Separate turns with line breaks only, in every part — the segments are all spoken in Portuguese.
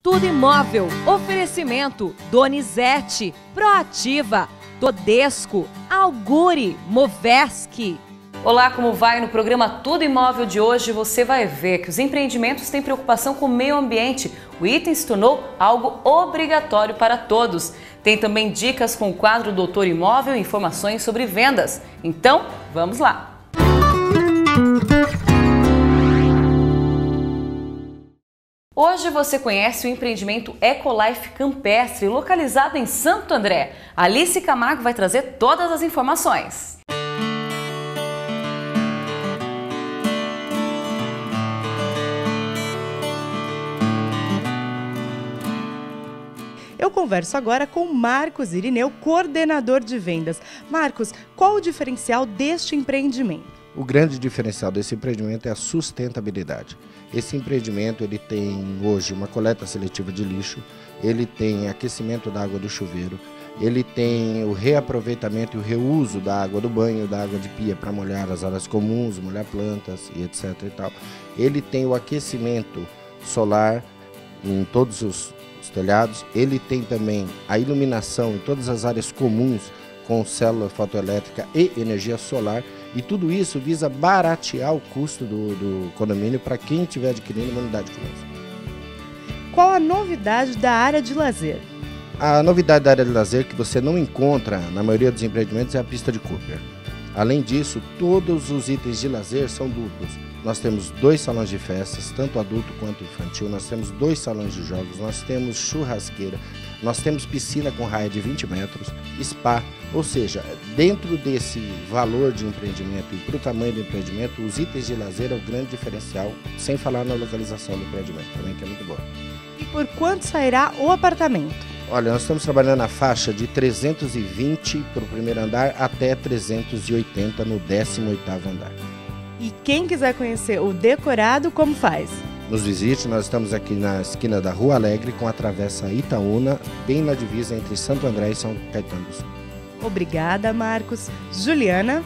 Tudo Imóvel, oferecimento, Donizete, Proativa, Todesco, Auguri, Movesc.
Olá, como vai? No programa Tudo Imóvel de hoje você vai ver que os empreendimentos têm preocupação com o meio ambiente. O item se tornou algo obrigatório para todos. Tem também dicas com o quadro Doutor Imóvel e informações sobre vendas. Então, vamos lá! Hoje você conhece o empreendimento Ecolife Campestre, localizado em Santo André. Alice Camargo vai trazer todas as informações.
Eu converso agora com Marcos Irineu, coordenador de vendas. Marcos, qual o diferencial deste empreendimento?
O grande diferencial desse empreendimento é a sustentabilidade. Esse empreendimento ele tem hoje uma coleta seletiva de lixo, ele tem aquecimento da água do chuveiro, ele tem o reaproveitamento e o reuso da água do banho, da água de pia para molhar as áreas comuns, molhar plantas e etc. e tal. Ele tem o aquecimento solar em todos os telhados, ele tem também a iluminação em todas as áreas comuns com célula fotoelétrica e energia solar, e tudo isso visa baratear o custo do condomínio para quem estiver adquirindo uma unidade conosco.
Qual a novidade da área de lazer?
A novidade da área de lazer que você não encontra na maioria dos empreendimentos é a pista de Cooper. Além disso, todos os itens de lazer são duplos. Nós temos 2 salões de festas, tanto adulto quanto infantil, nós temos 2 salões de jogos, nós temos churrasqueira, nós temos piscina com raia de 20 metros, spa, ou seja, dentro desse valor de empreendimento e para o tamanho do empreendimento, os itens de lazer é o grande diferencial, sem falar na localização do empreendimento também, que é muito boa.
E por quanto sairá o apartamento?
Olha, nós estamos trabalhando na faixa de 320 para o primeiro andar até 380 no 18º andar.
E quem quiser conhecer o decorado, como faz?
Nos visite, nós estamos aqui na esquina da Rua Alegre com a travessa Itaúna, bem na divisa entre Santo André e São Caetano do Sul.
Obrigada, Marcos. Juliana?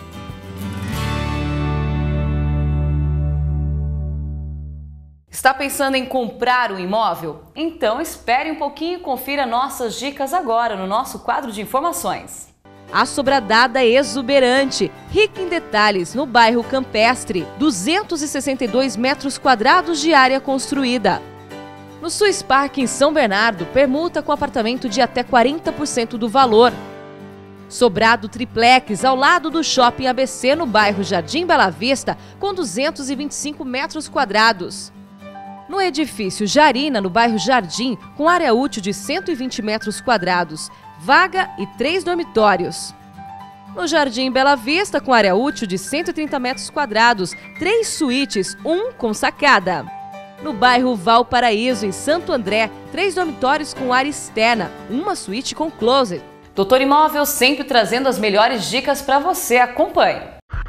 Está pensando em comprar um imóvel? Então espere um pouquinho e confira nossas dicas agora no nosso quadro de informações.
A Sobradada exuberante, rica em detalhes, no bairro Campestre, 262 metros quadrados de área construída. No Swiss Park, em São Bernardo, permuta com apartamento de até 40% do valor. Sobrado triplex, ao lado do Shopping ABC, no bairro Jardim Bela Vista, com 225 metros quadrados. No edifício Jarina, no bairro Jardim, com área útil de 120 metros quadrados, vaga e 3 dormitórios. No Jardim Bela Vista, com área útil de 130 metros quadrados, 3 suítes, 1 com sacada. No bairro Valparaíso, em Santo André, 3 dormitórios com área externa, 1 suíte com closet.
Doutor Imóvel sempre trazendo as melhores dicas para você. Acompanhe!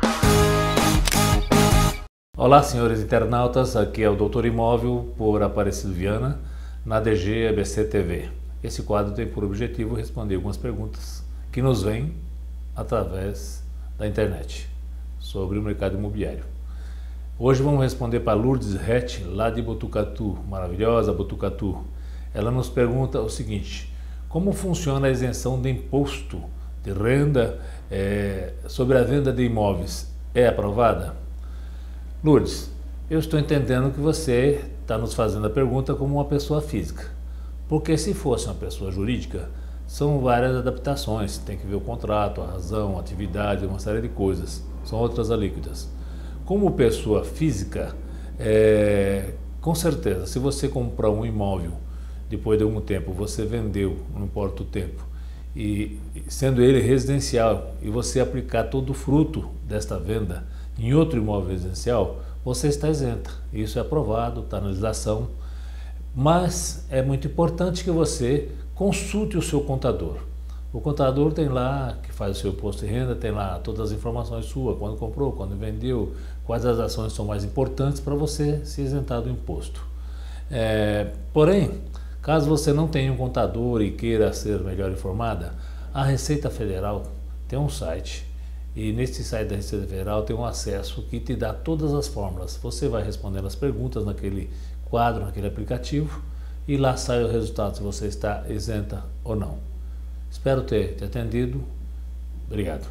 Olá, senhores internautas, aqui é o Doutor Imóvel por Aparecido Viana, na DG ABC TV. Esse quadro tem por objetivo responder algumas perguntas que nos vêm através da internet sobre o mercado imobiliário. Hoje vamos responder para Lourdes Rett, lá de Botucatu, maravilhosa Botucatu. Ela nos pergunta o seguinte: como funciona a isenção de imposto de renda sobre a venda de imóveis? É aprovada? Lourdes, eu estou entendendo que você está nos fazendo a pergunta como uma pessoa física. Porque se fosse uma pessoa jurídica, são várias adaptações, tem que ver o contrato, a razão, a atividade, uma série de coisas, são outras alíquotas. Como pessoa física, com certeza, se você comprar um imóvel, depois de algum tempo, você vendeu, não importa o tempo, e sendo ele residencial, e você aplicar todo o fruto desta venda em outro imóvel residencial, você está isenta. Isso é aprovado, está na legislação. Mas é muito importante que você consulte o seu contador. O contador tem lá, que faz o seu imposto de renda, tem lá todas as informações suas, quando comprou, quando vendeu, quais as ações são mais importantes para você se isentar do imposto. Porém, caso você não tenha um contador e queira ser melhor informada, a Receita Federal tem um site, e nesse site da Receita Federal tem um acesso que te dá todas as fórmulas. Você vai respondendo as perguntas naquele quadro, naquele aplicativo, e lá sai o resultado se você está isenta ou não. Espero ter te atendido. Obrigado.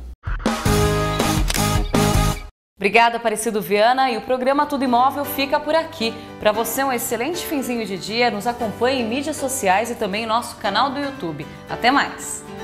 Obrigada, Aparecido Viana, e o programa Tudo Imóvel fica por aqui. Para você, um excelente finzinho de dia, nos acompanhe em mídias sociais e também em nosso canal do YouTube. Até mais!